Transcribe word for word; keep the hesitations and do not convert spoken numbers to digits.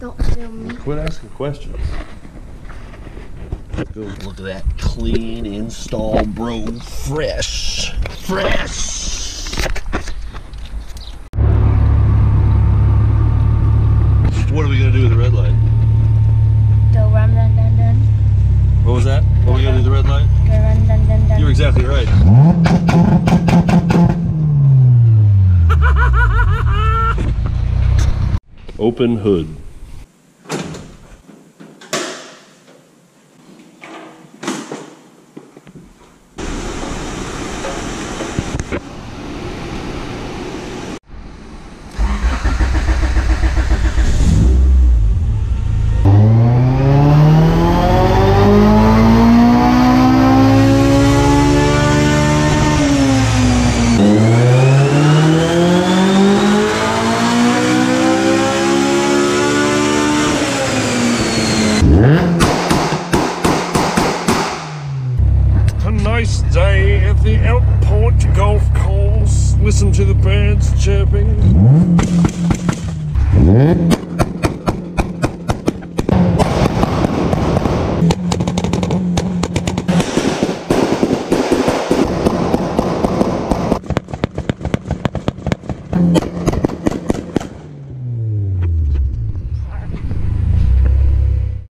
Don't film me. Quit asking questions. Let's go. Look at that clean install, bro. Fresh. Fresh. What are we gonna do with the red light? Go run, dun, dun, dun. What was that? What are we gonna do with the red light? Go run, dun, dun, dun. You're exactly right. Open hood. A nice day at the Outpoint Golf Course. Listen to the birds chirping.